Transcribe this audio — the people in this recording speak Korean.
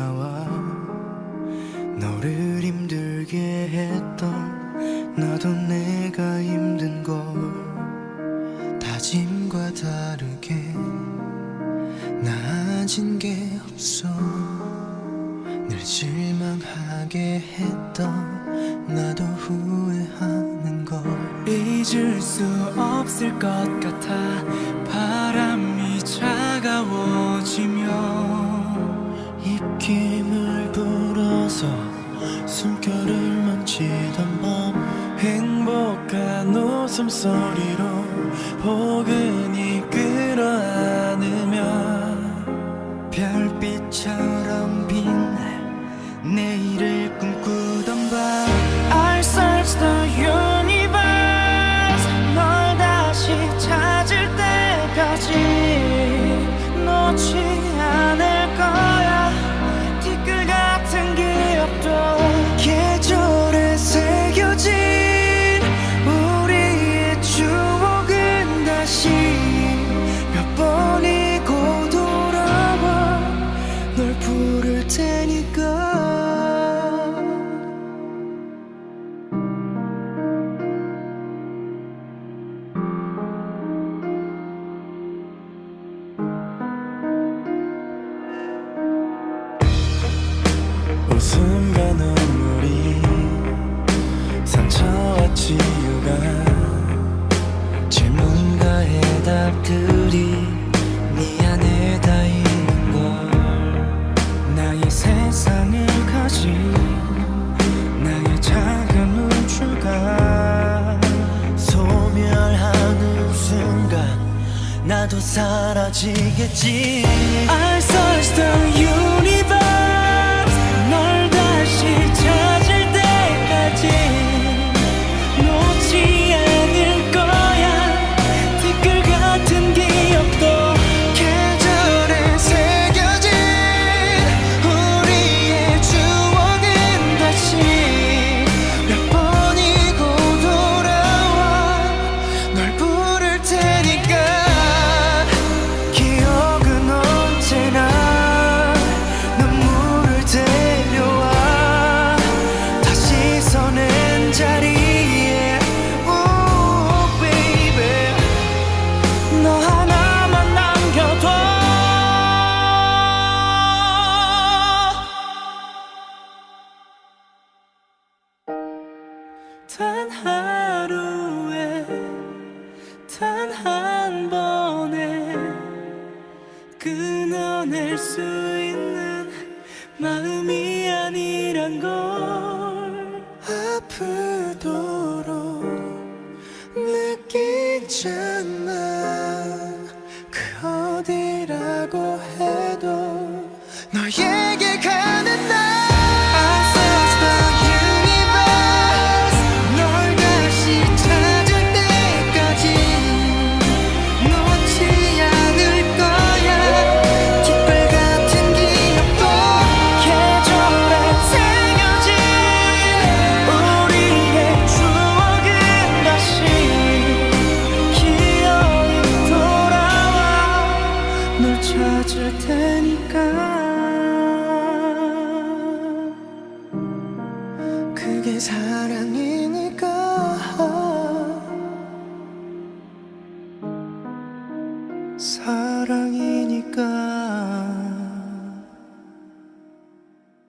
나와 너를 힘들게 했던 나도 내가 힘든 걸 다짐과 다르게 나아진 게 없어 늘 실망하게 했던 나도 후회하는 걸 잊을 수 없을 것 같아 바람이 차가워지며 입김을 불어서 숨결을 만지던 밤 행복한 웃음소리로 포근히 끌어안으며 별빛처럼 빛날 내일을 꿈꾸던 밤 I search the universe 널 다시 찾을 때까지 놓지 않을 거야 티끌 같은 기억도 계절에 새겨진 우리의 추억은 다시 몇 번이고 돌아와 널 부를 테니까 웃음과 눈물이 상처와 치유가 질문과 해답들이 네 안에 다 있는 걸 나의 세상을 가진 나의 작은 우주가 소멸하는 순간 나도 사라지겠지 I search the universe 널 다시 찾을 때까지 놓지 않을 거야 티끌 같은 기억도 계절에 새겨진 우리의 추억은 다시 몇 번이고 돌아와 널 부를 테니까 기억은 언제나 눈물을 데려와 다시 서는 자리에 Oh baby 너 하나만 남겨둬 단 하루에 단 한 번에 끊어낼 수 있는 마음이 아니란 걸 아프도록 느끼잖아 그 어디라고 해도 너의